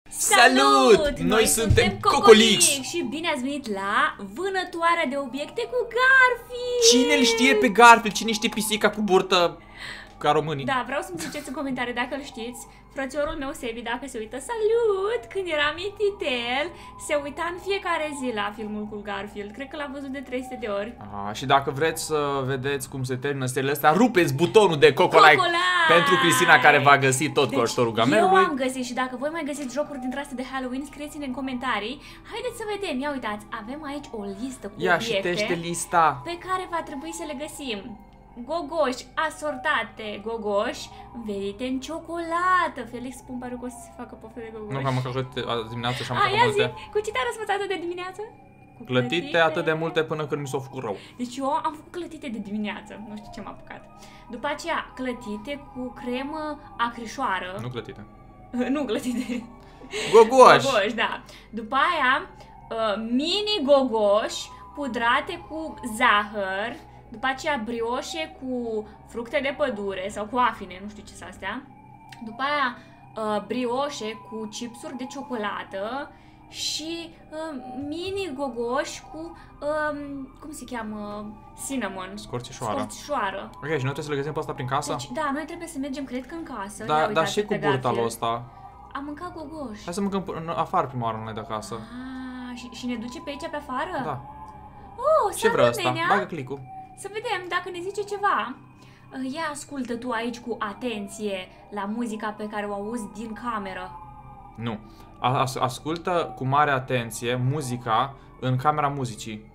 Salut! Noi suntem Cocolix! Și bine ați venit la vânătoarea de obiecte cu Garfield! Cine îl știe pe Garfield? Cine știe pisica cu burtă ca românii? Da, vreau să-mi ziceți în comentarii dacă îl știți. Frățiorul meu Sebi, dacă se uită, salut! Când era mititel, se uita în fiecare zi la filmul cu Garfield. Cred că l-a văzut de 300 de ori. Și dacă vreți să vedeți cum se termină seriile astea, rupeți butonul de Cocolike pentru Cristina, care va găsi tot cu ajutorul gamerului. Eu am găsit și dacă voi mai găsiți jocuri dintre astea de Halloween, scrieți-ne în comentarii. Haideți să vedem, ia uitați, avem aici o listă cu obiecte lista pe care va trebui să le găsim. Gogoși asortate, gogoși învelite în ciocolată. Felix, spun pare că o să se facă poftă de gogoși. Nu, că am mâncat dimineața și am mâncat multe. Cu ce te-a răspuns atât de dimineață? Cu clătite atât de multe până când mi s-au făcut rău. Deci eu am făcut clătite de dimineață, nu știu ce m-a apucat. După aceea, clătite cu cremă acrișoară. Nu clătite. Nu clătite. Gogoși! Gogoși, da. După aia, mini gogoși pudrate cu zahăr. După aceea brioșe cu fructe de pădure sau cu afine, nu știu ce sunt astea. După aia brioșe cu chipsuri de ciocolată și mini gogoși cu, cum se cheamă, cinnamon. Scorțișoară. Scorțișoară. Ok, și noi trebuie să le găsim pe asta prin casă? Deci, da, noi trebuie să mergem, cred că în casă. Da, dar și cu burtalul ăsta. Am mâncat gogoși. Hai să mâncăm afară prima oară, noi de acasă. Și ne duce pe aici, pe afară? Da. Oh, ce vreau asta? Bagă click-ul. Să vedem dacă ne zice ceva. Ia ascultă tu aici cu atenție la muzica pe care o auzi din cameră. Nu. Ascultă cu mare atenție muzica în camera muzicii.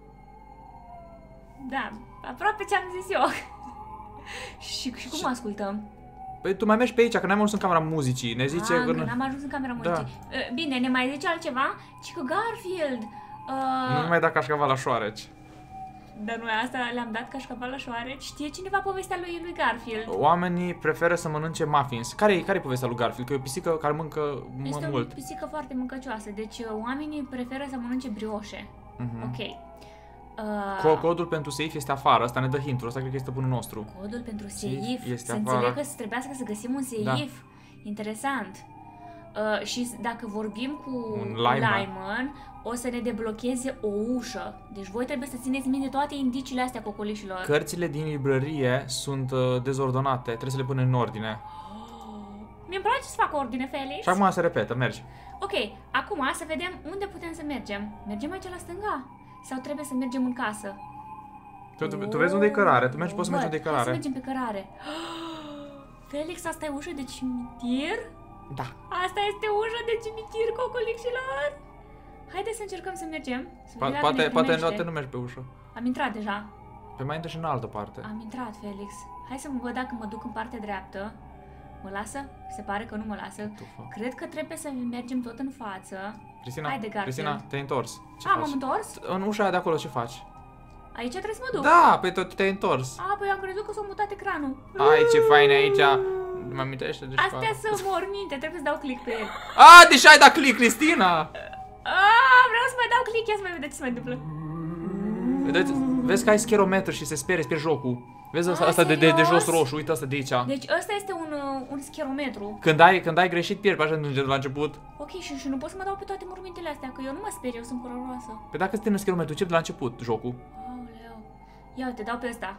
Da, aproape ce am zis eu. și cum ascultăm? Păi tu mai mergi pe aici, că n-am ajuns în camera muzicii. Ne zice că n-am ajuns în camera muzicii. Da. Bine, ne mai zice altceva? Ci că Garfield... Nu mai da cașcaval la șoareci. Dar noi asta le-am dat cașcaval la șoareci. Știe cineva povestea lui Garfield? Oamenii preferă să mănânce muffins. Care-i povestea lui Garfield? Că e o pisică care mănâncă mult. Este o pisică foarte mâncăcioasă. Deci oamenii preferă să mănânce brioșe. Ok. Codul pentru seif este afară. Asta ne dă hint-ul. Asta cred că este stăpânul nostru. Codul pentru seif? Este să înțeleg că trebuiască să găsim un seif? Da. Interesant. Și dacă vorbim cu Lyman, o să ne deblocheze o ușă. Deci voi trebuie să țineți minte toate indiciile astea, cocolișilor. Cărțile din librărie sunt dezordonate. Trebuie să le punem în ordine. Mi-mi place să fac ordine, Felix. Și acum se repetă, mergi. Ok, acum să vedem unde putem să mergem. Mergem aici la stânga? Sau trebuie să mergem în casă? Tu vezi unde e cărare, tu poți să mergi unde e cărare. Hai să mergem pe cărare. Felix, asta e ușă de cimitir? Da. Asta este ușa de cimitir, cocolixilor. Haideți să încercăm să mergem. Poate nu mergi pe ușă. Am intrat deja. Pe mai intră și în altă parte. Am intrat, Felix. Hai să mă văd dacă mă duc în partea dreaptă. Mă lasă? Se pare că nu mă lasă. Cred că trebuie să mergem tot în față. Cristina, te-ai întors. M-am întors? În ușa aia de acolo ce faci? Aici trebuie să mă duc. Da, pe tot te-ai întors. Păi am crezut că s-a mutat ecranul. Ai, ce fain aici. Mă amintește de astea sunt morminte, trebuie să dau click pe el. Deși ai dat click, Cristina! Vreau să mai dau click, ia să mai vedeți ce se mai întâmplă. Vezi că ai scherometru și se sperie jocul. Vezi asta de jos roșu, uite asta de aici. Deci ăsta este un scherometru. Când ai greșit, pierzi, așa de la început. Ok, și nu pot să mă dau pe toate mormintele astea, că eu nu mă sper, eu sunt curoroasă. Păi dacă termină scherometru, încep de la început jocul. Aoleu. Ia uite, dau pe ăsta.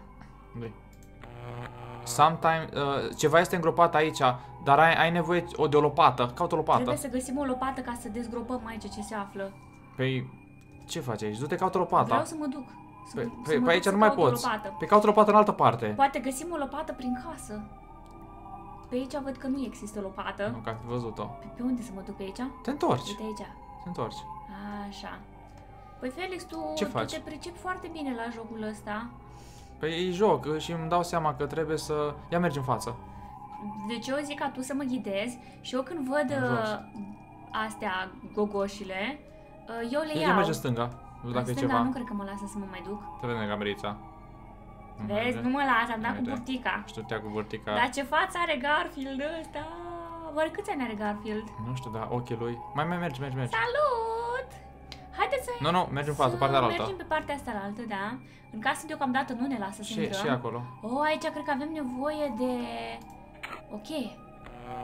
Sometimes, ceva este îngropat aici, dar ai nevoie de o lopată. Caută o lopată. Trebuie să găsim o lopată ca să dezgropăm aici ce se află. Păi, ce faci aici? Du-te, caută lopata. Vreau să mă duc. Păi aici nu mai poți. Păi caută o lopată în altă parte. Poate găsim o lopată prin casă. Pe aici văd că nu există lopată. Nu, că ai văzut-o. Pe unde să mă duc, pe aici? Te întorci. Uite aici. Te întorci. Așa. Păi Felix, tu te pricepi foarte bine la jocul ăsta. Păi e joc și îmi dau seama că trebuie să... Ia mergi în față. Deci eu zic ca tu să mă ghidezi și eu când văd astea, gogoșile, eu le iau. Eu mergi în stânga. În stânga nu cred că mă lasă să mă mai duc. Te vede camerița. Vezi, nu mă lasă, am dat cu burtica. Știu, te-a cu burtica. Dar ce față are Garfield ăsta? Oare câți ani are Garfield? Nu știu, dar ochii lui. Mai mergi. Salut! Haideți să... Nu, mergi în față, partea altă. Mergem pe partea asta la altă, da. În casă deocamdată nu ne lasă să intrăm. Și acolo. Aici cred că avem nevoie de... Ok.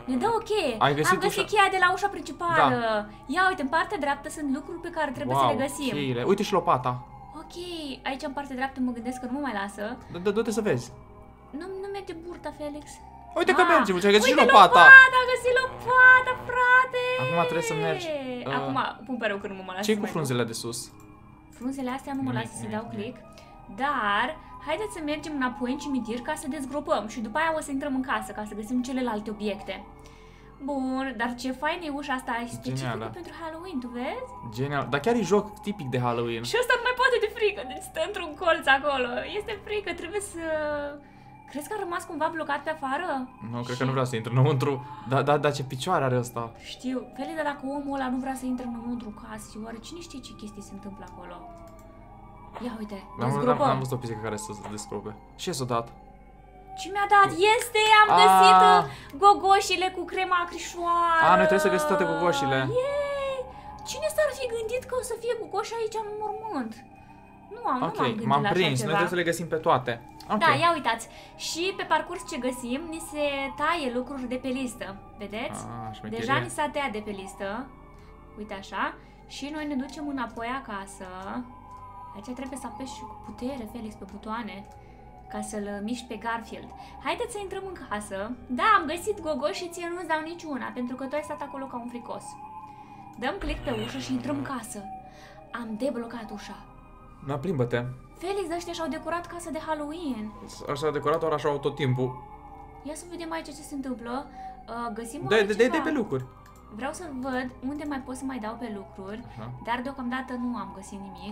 Ne dă o cheie. Ai găsit Am găsit ușa? cheia de la ușa principală. Da. Ia uite, în partea dreaptă sunt lucruri pe care trebuie să le găsim. Cheile. Uite și lopata. Ok, aici în partea dreaptă mă gândesc că nu mă mai lasă. Du-te să vezi. Nu merge burta, Felix. Uite că merge, uite, ai găsit și Uite lopata. am găsit lopata, frate. Acum trebuie să mergi. Acum pun pe rău că nu mă lasă. Ce-i să cu mai frunzele de sus? Frunzele astea nu mă Nimic, lasă să nimic, dau nimic. click. Dar haideți să mergem înapoi în cimitir ca să dezgropăm și după aia o să intrăm în casă ca să găsim celelalte obiecte. Bun, dar ce fain e ușa asta, e specifică Genială. pentru Halloween, tu vezi? Genial. Dar chiar e joc tipic de Halloween. Și ăsta nu mai poate de frică, deci stă într-un colț acolo. Este frică, trebuie să... Crezi că a rămas cumva blocat pe afară? Nu, cred că nu vrea să intre înăuntru. Dar ce picioare are ăsta? Știu, Feli, dar dacă omul ăla nu vrea să intre înăuntru casă, oare cine știe ce chestii se întâmplă acolo? Ia uite, dezgropăm. N-am văzut o pisică care să se descrope. Și s-o dat? Ce mi-a dat? Este! Am găsit gogoșile cu crema acrișoară! Noi trebuie să găsim toate gogoșile. Yay! Cine s-ar fi gândit că o să fie gogoși aici în mormânt? Nu m-am gândit m-am la așa prins. Noi ceva. trebuie să le găsim pe toate. Okay. Da, ia uitați. Și pe parcurs ce găsim, ni se taie lucruri de pe listă. Vedeți? Șmecherie. Deja ni s-a tăiat de pe listă. Uite așa. Și noi ne ducem înapoi acasă. Aici trebuie să apeși și cu putere, Felix, pe butoane. Ca să-l miști pe Garfield. Haideți să intrăm în casă. Da, am găsit gogoși și ție nu-ți dau niciuna, pentru că tu ai stat acolo ca un fricos. Dăm click pe ușă și intrăm în casă. Am deblocat ușa. Da, plimbă-te. Felix, ăștia și-au decorat casa de Halloween. Așa a decorat, ori așa au tot timpul. Ia să vedem aici ce se întâmplă. Găsim De pe lucruri. Vreau să văd unde mai pot să mai dau pe lucruri. Așa. Dar deocamdată nu am găsit nimic.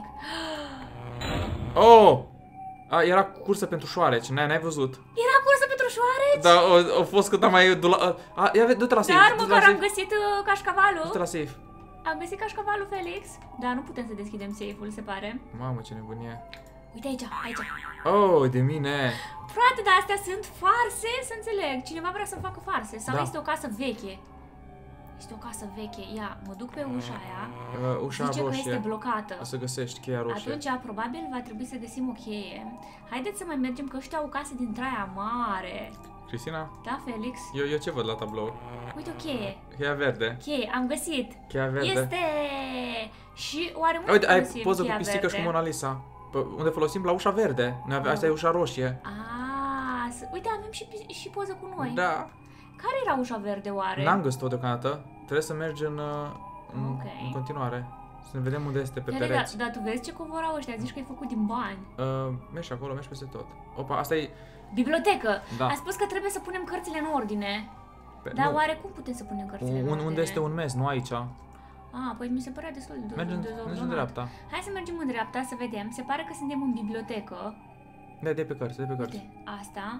Oh! Era cursă pentru șoareci, n-ai văzut? Era cursă pentru șoareci? Da, a fost cât am mai... Ia, du-te la safe. Dar măcar am găsit cașcavalul. Du-te la safe. Am găsit cașcavalul, Felix. Dar nu putem să deschidem safe-ul, se pare. Mamă, ce nebunie. Uite aici, aici. Oh, de mine. Frate, dar astea sunt farse, să înțeleg. Cineva vrea să facă farse. Sau Da. este o casă veche. Este o casă veche. Ia, mă duc pe ușa aia. Ușa Zice roșie. că este blocată. O să găsești cheia roșie. Atunci, probabil, va trebui să găsim o cheie. Haideți să mai mergem, că ăștia au o casă dintre aia mare. Cristina? Da, Felix? Eu ce văd la tablou? Uite o cheie. Cheia verde. Cheie, am găsit. Cheia verde. Este! Și oare unde Uite, ai folosim poză cu cheia pisică verde? și cu Mona Lisa. Unde folosim? La ușa verde. Asta e ușa roșie. Uite, avem și poză cu noi. Da. Care era ușa verde, oare? N-am găsit-o deocamdată. Trebuie să mergi în Ok. continuare. Să ne vedem unde este pe Feli, pereți. dar tu vezi ce covor au ăștia? Zici că e făcut din bani. Mergi acolo, mergi peste tot. Opa, asta e... Bibliotecă! Da. A spus că trebuie să punem cărțile în ordine. Dar nu. oare cum putem să punem cărțile în ordine? Unde este un mes, nu aici. Păi mi se părea destul de Mergi în dreapta. Hai să mergem în dreapta să vedem. Se pare că suntem în bibliotecă. Da, de pe cărți, de pe cărți. Uite, asta.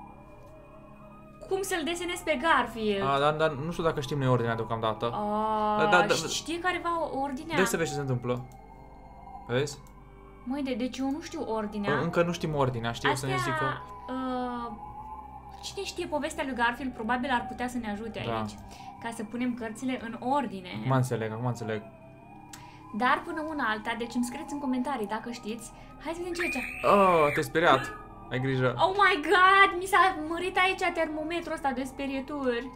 Cum să-l desenezi pe Garfield? Dar nu știu dacă știm noi ordinea deocamdată. Știi careva ordinea? Dă să vezi ce se întâmplă. Vezi? Măi, deci eu nu știu ordinea. Încă nu știm ordinea, știu să ne zică. Cine știe povestea lui Garfield, probabil ar putea să ne ajute aici. Ca să punem cărțile în ordine. Acum înțeleg. Dar până una alta, deci îmi scrieți în comentarii dacă știți. Hai să vedem ce e aici. Te-ai speriat. Ai grijă. Oh my god, mi s-a mărit aici termometrul ăsta de sperieturi.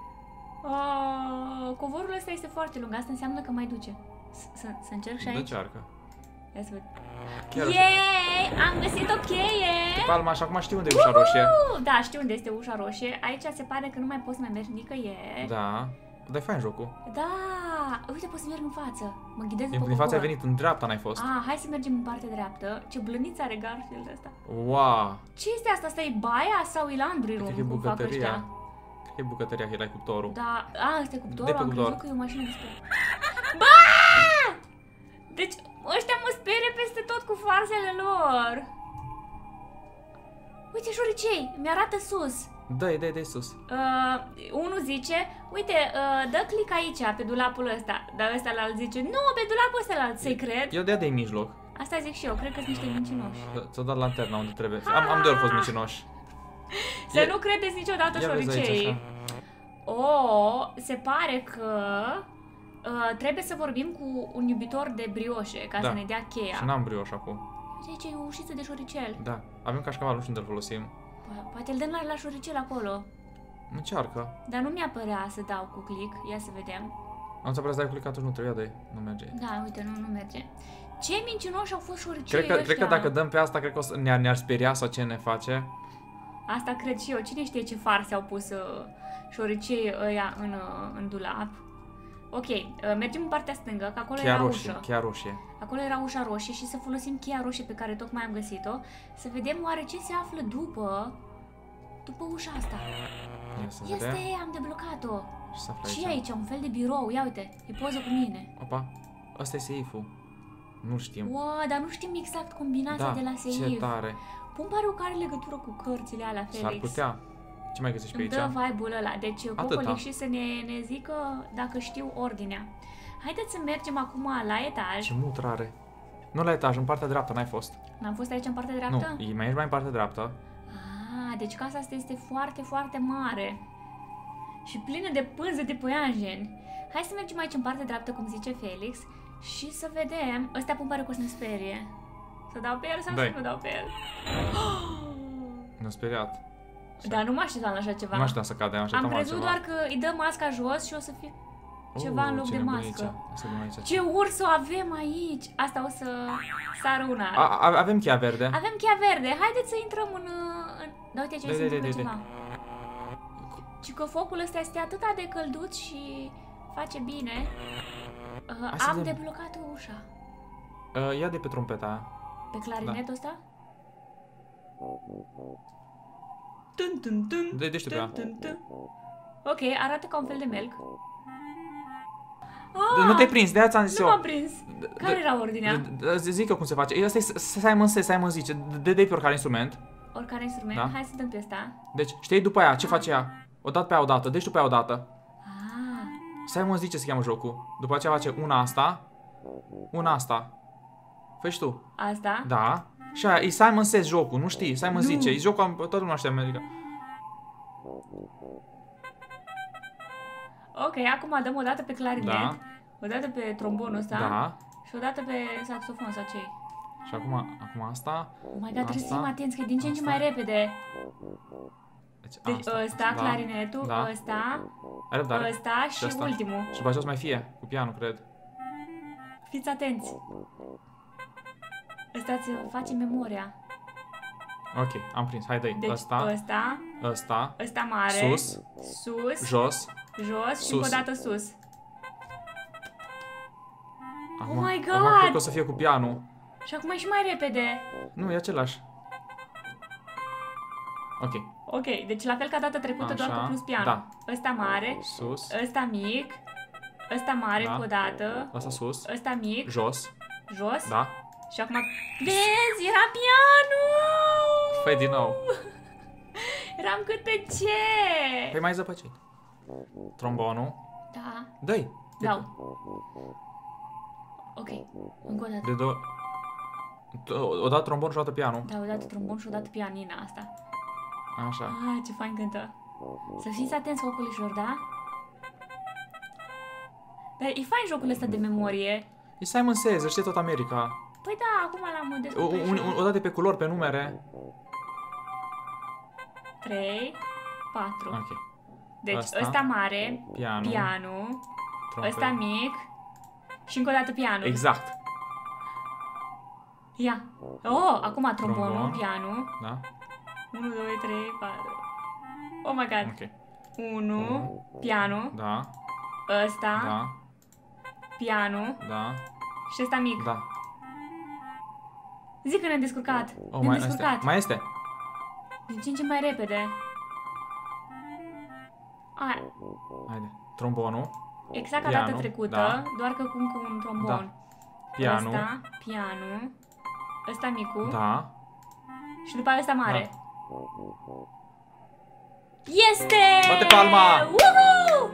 Covorul ăsta este foarte lung, asta înseamnă că mai duce. Să încerc și aici? Încearcă. Ia să văd. Chiar Yay! Am găsit o cheie! Palma, și acum știu unde e ușa roșie. Da, știu unde este ușa roșie. Aici se pare că nu mai poți să mai mergi nicăieri. Da. Dar e fain jocul. Da! Uite, pot să merg în față. Mă ghidez după Din față ai covor. venit, în dreapta n-ai fost. Hai să mergem în partea dreaptă. Ce blăniță are Garfield ăsta. Wow! Ce este asta? Asta e baia sau e laundry room? Cred că e cum fac bucătăria. ăștia? Cred că e bucătăria, că e cuptorul. Da, ăsta e cuptorul, De pe am cuptor. crezut că e o mașină de spălat. Ba! Deci ăștia mă sperie peste tot cu farsele lor. Uite, șoricei, mi-arată sus. Dă-i sus. Unul zice, uite, dă click aici, pe dulapul ăsta. Dar ăsta la zice, nu, pe dulapul ăsta la secret. Eu de-aia de-i mijloc. Asta zic și eu, cred că sunt niște mincinoși. Ți-o dat lanterna unde trebuie. Am de ori fost mincinoși. Să nu credeți niciodată Ia vezi aici, șoricei. așa. Se pare că trebuie să vorbim cu un iubitor de brioșe ca să ne dea cheia. Și n-am brioș acum. Uite, aici e o ușiță de șoricel. Da, avem cașcavalul și unde îl folosim. Poate îl dăm la șoricel acolo. Încearcă. Dar nu mi-apărea să dau cu click. Ia să vedem. Am să să dai click atunci nu trebuie, dai. Nu merge. Da, uite, nu merge. Ce mincinoși au fost șoricei Cred că dacă dăm pe asta, cred că ne-ar speria sau ce ne face. Asta cred și eu. Cine știe ce farse au pus șoricei ăia în dulap. Ok, mergem în partea stângă, că acolo era ușă. Cheia roșie. Acolo era ușa roșie și să folosim cheia roșie pe care tocmai am găsit-o. Să vedem oare ce se află după ușa asta. Este, am deblocat-o. Ce e aici? Un fel de birou. Ia uite, e poză cu mine. Opa, ăsta e safe-ul. Nu știm. Wow, dar nu știm exact combinația de la safe. Ce tare. Pun pare că are legătură cu cărțile alea, Felix. S-ar putea. Ce mai găsești pe aici? Dă vibe-ul ăla. Deci Cocolic și să ne zică dacă știu ordinea. Haideți să mergem acum la etaj. Ce mutrare. Nu la etaj, în partea dreaptă n-ai fost. N-am fost aici în partea dreaptă? Nu, mai ești mai în partea dreaptă. Ah, deci casa asta este foarte, foarte mare. Și plină de pânze de păianjeni. Hai să mergem aici în partea dreaptă, cum zice Felix. Și să vedem. Ăstea pun pare că o să ne sperie. Să dau pe el sau să nu dau pe el? Ne-a speriat. Dar nu mă așteptam la așa ceva. Nu mă așteptam să cadă, am crezut doar că îi dăm masca jos și o să fie ceva în loc de mască. Ce urs o avem aici! Asta o să sară una. Avem cheia verde. Avem cheia verde. Haideți să intrăm în... Da, uite ce se întâmplă ceva. Și că focul ăsta este atât de călduț și face bine. Am deblocat ușa. Ia de pe trompeta aia. Pe clarinetul ăsta? Dă-și-te pe ea. Ok, arată ca un fel de melc. Nu te-ai prins, de-aia ți-am zis eu. Nu m-am prins. Care era ordinea? Zic eu cum se face. Asta e Simon zice. Dă-i pe oricare instrument. Oricare instrument? Hai să dăm pe ăsta. Deci, știi după aia, ce face ea? O dat pe aia odată, deci după aia odată. Simon zice se cheamă jocul. După aceea face una asta. Faci tu. Asta? Da. Și aia, e Simon Says jocul, nu știi? Simon zice, e jocul, toată lumea știe America. Ok, acum dăm o dată pe clarinet, o dată pe trombonul ăsta și o dată pe saxofon sau ce. Și acum asta. Oh my god, trebuie să fim atenți, că e din ce în ce mai repede. Deci ăsta, clarinetul, ăsta și ultimul. Și după aceea o să mai fie, cu pianul, cred. Fiți atenți. Ăsta îți face memoria. Ok, am prins. Hai, dă-i. Deci ăsta mare. Sus. Jos. Și încă o dată sus. Acum, oh my god! Acum cred că o să fie cu pianul. Și acum e și mai repede. Nu, e același. Ok, deci la fel ca data trecută, doar cu plus pianul. Ăsta mare. Sus. Ăsta mic. Ăsta mare încă o dată. Ăsta sus. Ăsta mic. Jos. Da. Și acum... Vezi, era pianul! Fă din nou. Eram câte ce? Păi mai zăpăcit. Trombonul. Da. Dă-i. Dau. Ok, încă o dată. De două... O dată trombon și o dată pianul. Da, o dată trombon și o dată pianina asta. Așa. Ce fain cântă. Să fiți atenți, cocolișilor, da? Dar e fain jocul ăsta de memorie. E Simon Says, știe tot America. Păi da, acum l-am descoperit. O dată pe culori, pe numere. 3, 4. Ok. Deci ăsta mare, pianul, ăsta mic și încă o dată pianul. Exact. Ia. Acum trombonul, pianul. Da. 1, 2, 3, 4. Oh my god. Ok. 1, pianul. Da. Ăsta. Da. Pianul. Da. Și ăsta mic. Da. Zic că ne-am descurcat. Ne-am descurcat. Mai este. Din ce în ce mai repede. Haide. Trombonul. Exact ca data trecută, doar că cu un trombon. Da. Pianul. Ăsta, pianul. Ăsta micu. Da. Și după aia ăsta mare. Este! Bate palma! Woohoo!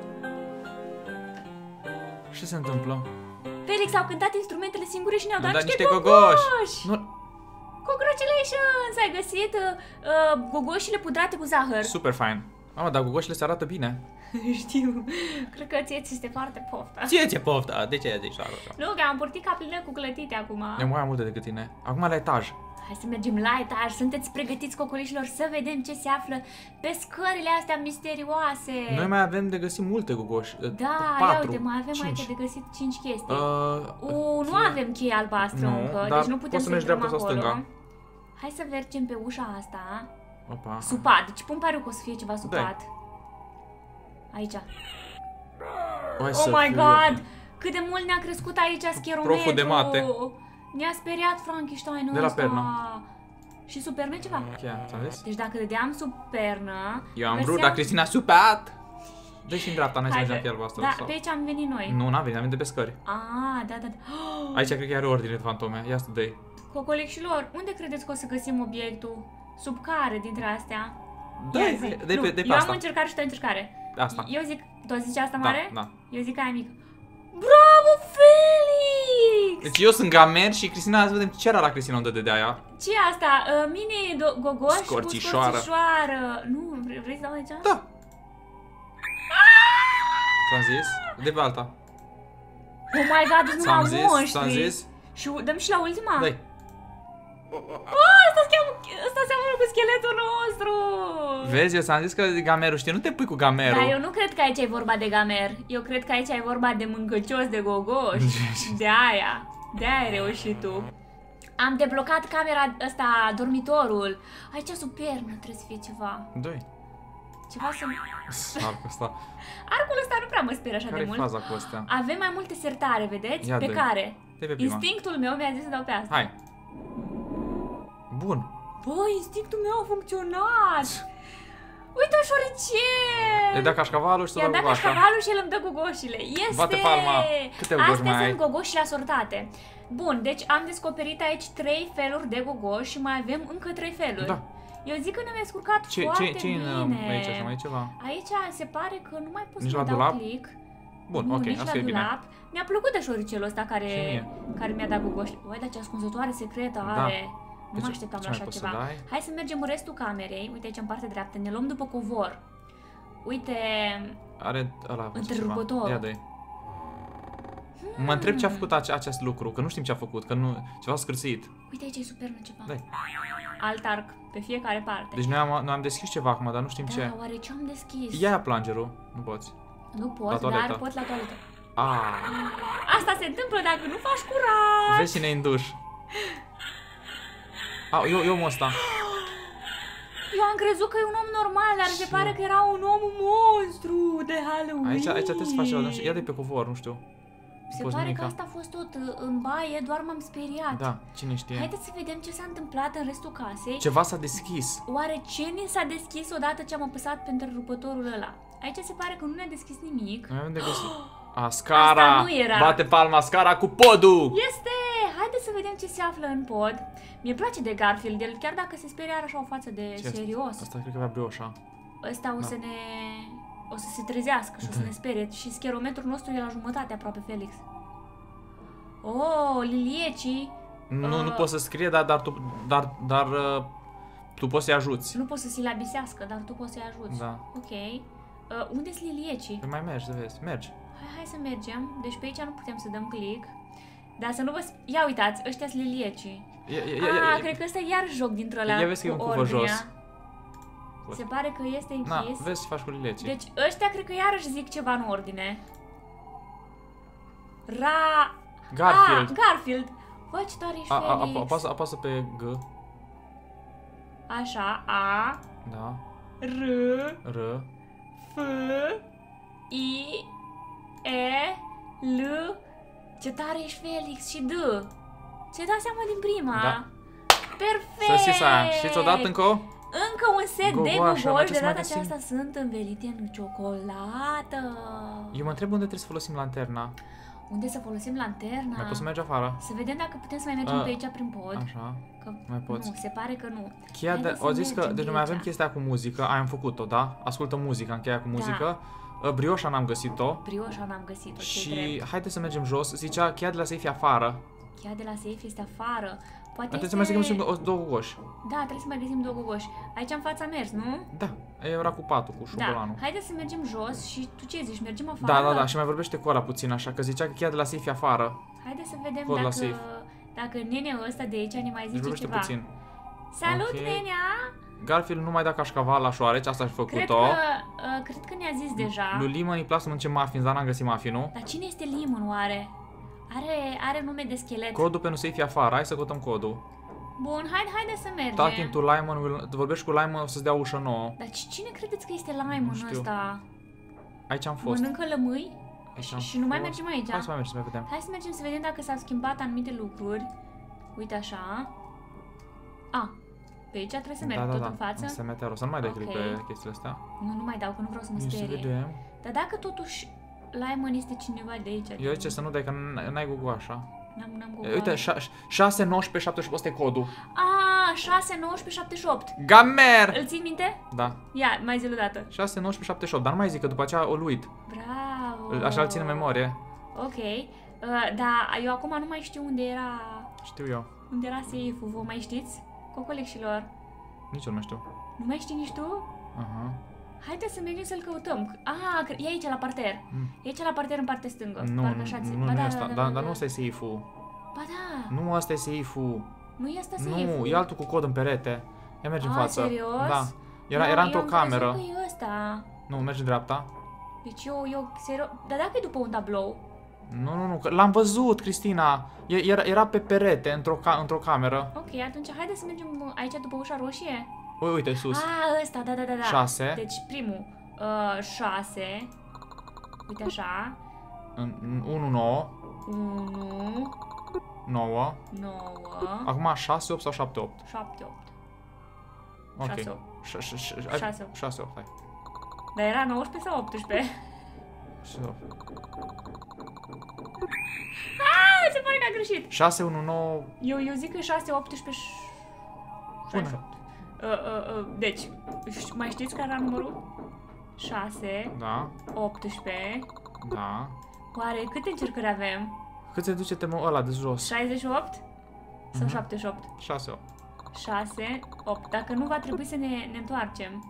Ce se întâmplă? Felix, au cântat instrumentele singure și ne-au dat niște gogoși! Congratulations! Ai găsit gogoșile pudrate cu zahăr. Super fain. Mamă, dar gogoșile se arată bine. Știu. Cred că ție ți este foarte pofta. Ție pofta? De ce zici așa? Nu, că am purtit ca plină cu clătite acum. E mai multe decât tine. Acum la etaj. Hai să mergem la etaj. Sunteți pregătiți, cocolișilor, să vedem ce se află pe scările astea misterioase? Noi mai avem de găsit multe gogoși. Da, 4, ia uite, mai avem 5. aici de găsit 5 chestii. Nu cheie. avem cheie albastră Nu, încă, dar deci nu putem poți să să mergi intrăm dreapta sau acolo. stânga. Hai să mergem pe ușa asta. Opa. Supat, deci pun pariu că o să fie ceva supat. Aici. Oh my god! Cât de mult ne-a crescut aici scherometru! Proful de mate. Ne-a speriat Frankenstein-ul De la ăsta. pernă. Și sub pernă ceva. Cheia, ți-am zis? Deci dacă dădeam sub pernă... Eu am vrut, dar Cristina a supat! Dă-și în dreapta, noi să mergem pe albastră. Da, sau... pe aici am venit noi. Nu, n-am venit, am venit de pe scări. Da. Aici cred că are ordine de fantome. Ia să dă-i. Cocolicșilor, unde credeți că o să găsim obiectul? Sub care dintre astea? Dă-i Nu, pe eu am asta. încercare și tu ai încercare. Asta. Eu zic, tu zici asta Da, mare? da. Eu zic aia mică. Bravo, Felix! Deci eu sunt gamer și Cristina, hai să vedem ce era la Cristina unde dădea ea. Ce e asta? Mini gogoș Scorțișoară. cu scorțișoară. Nu, vrei să dau aici? Da. Ți-am zis? De pe alta. Oh my god, nu Ți-am am zis? monștri. Ți-am zis? Și dăm și la ultima? Dă-i. Asta seamănă cu scheletul nostru. Vezi, eu ți-am zis că gamerul știe, nu te pui cu gamerul. Dar eu nu cred că aici e vorba de gamer. Eu cred că aici e vorba de mâncăcios, de gogoș. De aia. De aia ai reușit tu. Am deblocat camera asta, dormitorul. Aici sub pernă trebuie să fie ceva. Doi. Ceva să... Arcul ăsta. Arcul ăsta nu prea mă speră așa de Care-i mult. faza cu astea? Avem mai multe sertare, vedeți? Ia pe dă-i. care Dă-i pe prima. instinctul meu mi-a zis să dau pe asta. Hai. Bun. Bă, instinctul meu a funcționat! Uite, șoricel! E da cașcavalul și să I-a dau dat gogoașa. cașcavalul și el îmi dă gogoșile. Este! Bate palma. Câte gogoși Astea mai ai? sunt gogoșile asortate. Bun, deci am descoperit aici 3 feluri de gogoși și mai avem încă 3 feluri. Da. Eu zic că ne-am descurcat foarte Ce bine. aici așa, mai e ceva? Aici se pare că nu mai pot Nici să la mai dau dulap? click. Bun, Nu, ok, nici asta la e bine. dulap. Mi-a plăcut de șoricelul ăsta Și care mie. mi-a dat gogoși. Uai, dar ce ascunzătoare secretă Da. are. Nu Deci, mă așteptam ce la mai așa poți să ceva. dai? Hai să mergem în restul camerei. Uite aici în partea dreaptă. Ne luăm după covor. Uite, Are ăla Întrerupătorul. ceva. Ia dă-i. Mă întreb ce a făcut acest lucru, că nu știm ce a făcut, că nu, ceva scârțit. uite aici e supernă ceva. Dai. Alt arc pe fiecare parte. Deci noi am deschis ceva acum, dar nu știm ce. Da, oare ce am deschis? Ia plangerul, nu poți. Nu pot, La toaletă. dar pot la toaletă. Asta se întâmplă dacă nu faci curat. Vezi cine e în duș. Eu mă ăsta. Eu am crezut că e un om normal, dar se pare că era un om monstru de Halloween. Aici trebuie să faci ceva, nu știu, ia de pe covor, nu știu. Se poți pare nimica. că asta a fost tot în baie, doar m-am speriat. Da, cine știe. Haideți să vedem ce s-a întâmplat în restul casei. Ceva s-a deschis. Oare ce ni s-a deschis odată ce am apăsat pe întrerupătorul ăla? Aici se pare că nu ne-a deschis nimic. Noi avem de găsit. Scara! Asta nu era. Bate palma, Scara cu podul! Este! Haideți să vedem ce se află în pod. Mie place de Garfield, el chiar dacă se sperie are așa o față de Ce serios. Asta cred că avea brioșa. Ăsta o să se trezească și o să ne sperie. Și scherometrul nostru e la jumătate aproape, Felix. Oh, liliecii. Nu pot să scrie, dar tu poți să-i ajuți. Nu poți să se labisească, dar tu poți să-i ajuți. Da. Ok. Unde sunt liliecii? Păi mai mergi, să vezi. Mergi. Hai să mergem. Deci pe aici nu putem să dăm click. Dar să nu vă... Ia uitați, ăștia sunt liliecii. Cred că ăsta e iar joc dintre alea. Ia vezi că e un cuvăr jos. Se pare că este închis. Na, vezi ce faci cu lilecii. Deci ăștia cred că iarăși zic ceva în ordine. Garfield. Garfield. Bă, ce tare ești, Felix. Apasă pe G. Așa, A. Da. R. F. I. E. L. Ce tare ești, Felix, și D. Ți-ai dat seama din prima? Da. Perfect! Să știți aia. Știți odată încă? Încă un set de Gogoașă, gogoși, de mai data găsim? aceasta sunt învelite în ciocolată. Eu mă întreb unde trebuie să folosim lanterna. Unde să folosim lanterna? Mai poți să mergi afară? Să vedem dacă putem să mai mergem pe aici prin pod. Așa. Că Mai poți. Nu, se pare că nu. Cheia de, au zis că, deci noi mai avem chestia cu muzică, am făcut-o, da? Ascultă muzica, încheia cu muzică. Brioșa n-am găsit-o. Brioșa n-am găsit-o, Și haideți să mergem jos. Zicea, cheia de la safe e afară. Cheia de la safe este afară. Poate Trebuie să mai găsim două gogoși. Da, trebuie să mai găsim două gogoși. Aici în fața mers, nu? Da, era cu patul, cu șobolanul. Da, haideți să mergem jos și tu ce zici? Mergem afară? Da, și mai vorbește cu ăla puțin, așa, că zicea că cheia de la safe e afară. Haideți să vedem Cod la dacă safe. Dacă nenea ăsta de aici ne mai Deci zice vorbește ceva. puțin. Salut, Ok. nenea! Garfield nu mai da cașcaval la șoareci, asta și Cred făcut-o. că ne-a zis deja. Lui Lemon îi place să mănânce muffins, dar n-am găsit muffinul. Dar cine este Limon oare? Are nume de schelet. Codul pentru safe e afară, hai să căutăm codul. Bun, haide să mergem. Talking to Lemon, vorbești cu Lemon, o să-ți dea ușă nouă. Dar cine credeți că este Limon Nu știu. ăsta? Aici am fost. Mănâncă lămâi? Aici am Și nu mai fost. mergem aici? Hai să mai mergem să mai vedem. Hai să mergem să vedem dacă s-au schimbat anumite lucruri. Uite așa. Pe aici trebuie să merg tot în față? Să meteorul, să nu mai dai click Ok. pe chestiile astea. Nu mai dau, că nu vreau să mă Să sperie. vedem. Dar dacă totuși Limon este cineva de aici? Eu zice să nu dai, că n-ai Google așa. N-am Google. Uite, 6, 19, 78, ăsta e codul. 6, 19, 78. Gamer! Îl ții minte? Da. Ia, mai zi-l o dată. 6, 19, 78, dar nu mai zic, că după aceea o uit. Bravo. Așa îl țin în memorie. Ok. Dar eu acum nu mai știu unde era... Știu eu. Unde era safe-ul, vă mai știți? Cocolecșilor. Nici eu nu știu. Nu mai știi nici tu? Aha. Haideți să mergem să-l căutăm. E aici la parter. E aici la parter în partea stângă. Nu, Parcă așa nu e asta. Dar nu ăsta e safe-ul. Ba da. Nu ăsta e safe-ul. Nu e asta safe-ul. Nu, e altul cu cod în perete. Ia mergi în față. Serios? Da. Era într-o cameră. Eu am crezut că e ăsta. Nu, mergi în dreapta. Deci eu serios... Dar dacă e după un tablou? Nu, că l-am văzut, Cristina. Era pe perete, într-o cameră. Ok, atunci haideți să mergem aici după ușa roșie. Uite sus. Ăsta, da. 6. Deci primul, 6. Uite așa. 1, 9. 1, 9. 9, Acum 6, 8 sau 7, 8. 7, 8. Ok. 6, 8. 6, 8. 6, 8, hai. Dar era 19 sau 18? 6, 8. Se pare că a greșit. 6, 1, 9. Eu zic că 6, 18, 68. Deci, mai știți care era numărul? 6, Da, 18. da. Oare câte încercări avem? Cât se duce temul ăla de jos? 68? Sau 78? 6, 8. 6, 8. Dacă nu, va trebui să ne întoarcem.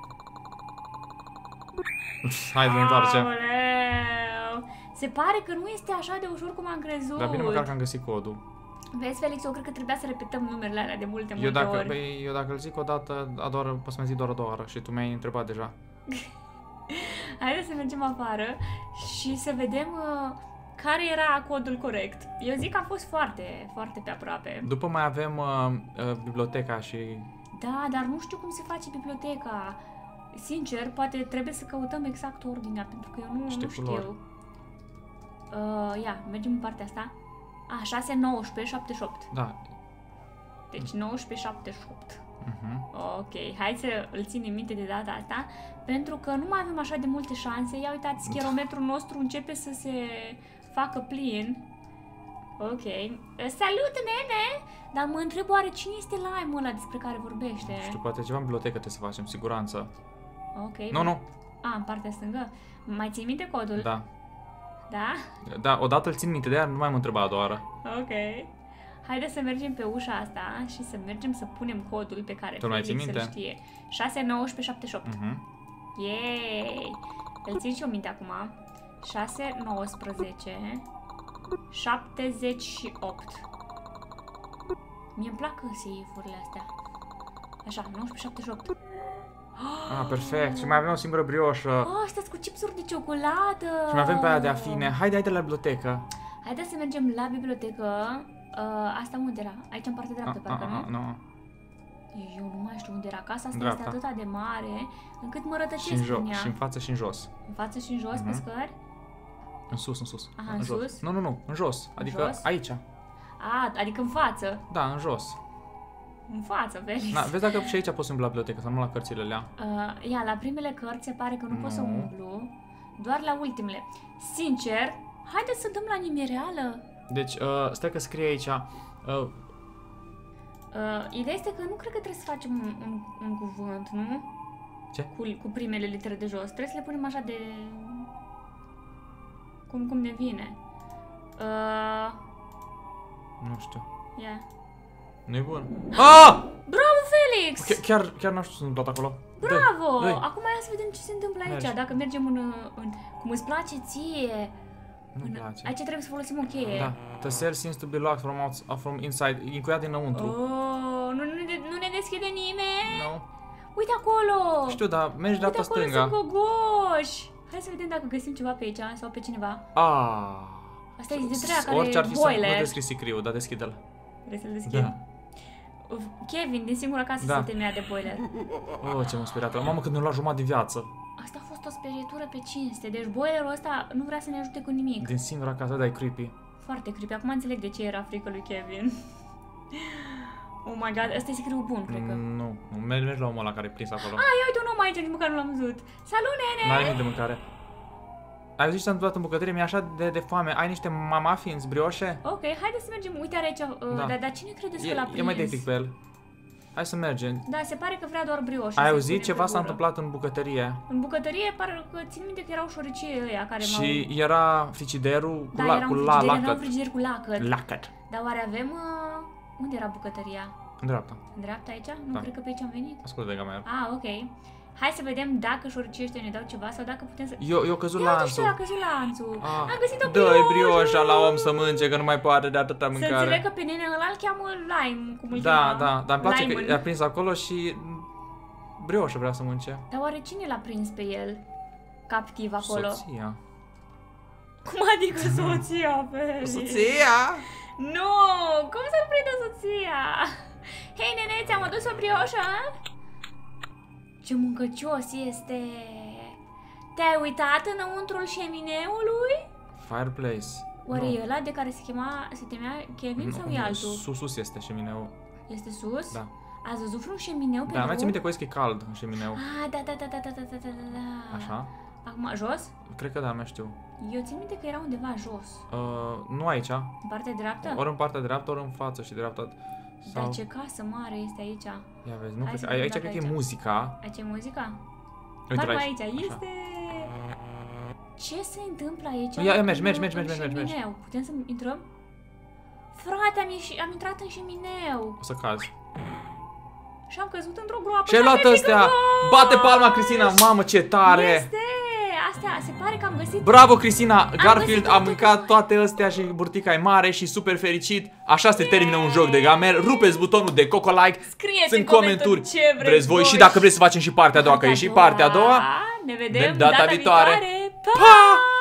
Hai să ne întoarcem. Aoleu! Se pare că nu este așa de ușor cum am crezut. Dar bine măcar că am găsit codul. Vezi, Felix, eu cred că trebuia să repetăm numerele alea de multe Eu dacă, ori. eu dacă îl zic o dată, a doua oară, poți să mă zic doar a doua oară și tu mi-ai întrebat deja. Haideți să mergem afară și să vedem care era codul corect. Eu zic că am fost foarte, foarte pe aproape. După mai avem biblioteca și... Da, dar nu știu cum se face biblioteca. Sincer, poate trebuie să căutăm exact ordinea, pentru că eu nu știu. Ia, mergem în partea asta. 6, 19, 78. Da. Deci 19, 78. Ok, hai să îl ținem minte de data asta, pentru că nu mai avem așa de multe șanse. Ia uitați, chirometrul nostru începe să se facă plin. Ok. Salut, nene! Dar mă întreb oare cine este Lime ăla despre care vorbește? Nu știu, poate ceva în bibliotecă trebuie să facem, siguranță. Ok. Nu. În partea stângă. Mai ții minte codul? Da. Da? Da, odată îl țin minte, de aia nu mai mă întreba a doua oară. Ok. Haideți să mergem pe ușa asta și să mergem să punem codul pe care Felix îl știe. 6, 19, 78. Yay! Îl țin și eu minte acum. 6, 19, 78. Mie-mi plac save-urile astea. Așa, 19, 78. Perfect. Și mai avem o singură brioșă. Astea cu chipsuri de ciocolată. Și mai avem pe aia de afine. Haide la bibliotecă. Haideți să mergem la bibliotecă. Asta unde era? Aici în partea dreaptă, parcă, nu? Nu. Eu nu mai știu unde era. Casa asta Dreapta. este atât de mare încât mă rătăcesc Și în ea. și în față și în jos. În față și în jos, pe scări? În sus. Aha, în sus? Nu, în jos. Adică jos? aici. Adică în față. Da, în jos. În față, Felix. Vezi dacă și aici poți umbla la bibliotecă, sau nu la cărțile alea. La primele cărți se pare că nu pot să umblu. Doar la ultimele. Sincer, haideți să dăm la nimereală. Deci, stai că scrie aici. Ideea este că nu cred că trebuie să facem un cuvânt, nu? Ce? Cu primele litere de jos. Trebuie să le punem așa de... Cum ne vine. Nu știu. Yeah. Nu-i bun. Bravo, Felix! Chiar n-am știu să întâmplat acolo. Bravo! Dă-i. Acum hai să vedem ce se întâmplă aici. Mergi. Dacă mergem în... Cum îți place ție. Nu-mi place. Aici trebuie să folosim o cheie. Da. The cell seems to be locked from inside. E încuiat dinăuntru. Oh, nu ne deschide nimeni? Nu. Uite acolo! Știu, dar mergi dreapta Uite acolo stânga. sunt gogoși! Hai să vedem dacă găsim ceva pe aici sau pe cineva. Asta e de treia care Orice ar e fi să nu boiler. descris sicriul, dar deschide-l. Vrei să-l deschid? Da. Kevin, din singura casă Da. să te ia de boiler. Oh, ce m-am speriat. Mamă, când mi-a luat jumătate din viață. Asta a fost o sperietură pe cinste, deci boilerul ăsta nu vrea să ne ajute cu nimic. Din singura casă, da, e creepy. Foarte creepy. Acum înțeleg de ce era frică lui Kevin. Oh my god, ăsta e secretul bun, cred că. Nu, mergi la omul ăla care e prins acolo. Ia uite un om aici, nici măcar nu l-am văzut. Salut, nene! N-ai nimic de mâncare. Ai văzut ce s-a întâmplat în bucătărie? Mi-e așa de foame. Ai niște muffins, brioșe? Ok, haide să mergem. Uite, are aici. Dar cine credeți că l-a prins? E mai tactic pe el. Hai să mergem. Da, se pare că vrea doar brioșe. Ai auzit ceva s-a întâmplat în bucătărie? În bucătărie, pare că țin minte că erau șoricii ăia care m-au... Și era frigiderul cu era un frigider cu lacăt. Lacăt. Dar oare avem... Unde era bucătăria? În dreapta. În dreapta aici? Nu Da. cred că pe aici am venit. Ascultă de gamer. Ok. Hai să vedem dacă șoricii ăștia ne dau ceva sau dacă putem să... Eu căzut Ia uite, lanțul. a căzut lanțul. Am găsit o Dă-i brioșă. brioșa la om să mânce, că nu mai poate de atâta Să mâncare. înțeleg că pe nene ăla îl cheamă Lime, cum îl Da, cheamă. da, dar îmi place Limon. că i-a prins acolo și brioșă vrea să mânce. Dar oare cine l-a prins pe el? Captiv acolo. Soția. Cum adică soția, Feli? Soția? Nu! Cum să-l prindă soția? Hei, nene, ți-am adus o brioșă? Ce mâncăcios este! Te-ai uitat înăuntrul șemineului? Fireplace. Oare Nu. e ăla de care se temea Kevin sau e altul? Sus este șemineul. Este sus? Da. Ați văzut vreun șemineu pe Da, drum? mi-ați minte că că e cald în șemineu. Da. Așa? Acum, jos? Cred că da, mai știu. Eu țin minte că era undeva jos. Nu aici. În partea dreaptă? Ori în partea dreaptă, ori în față și dreapta. Dar ce casă mare este aici? Ia vezi, nu Hai cred să că... vedem Aici dacă cred că e aici. muzica. Aici e muzica? Uite Parcă aici. aici Așa. este... Ce se întâmplă aici? Ia, mergi. Șemineu. Putem să intrăm? Frate, am intrat în șemineu O să cazi. și am căzut într-o groapă. Și ai luat astea! Bate palma, Cristina! Mamă, ce tare! Este! Astea, se pare că am găsit... Bravo, Cristina! Garfield găsit a toate mâncat toate astea și burtica e mare și super fericit. Așa se termină un joc de gamer. Rupeți butonul de coco like. Scrieți în în comentarii comentarii ce vreți voi și dacă vreți să facem și partea a doua, că e și partea a doua. Ne vedem data viitoare. Pa! Pa!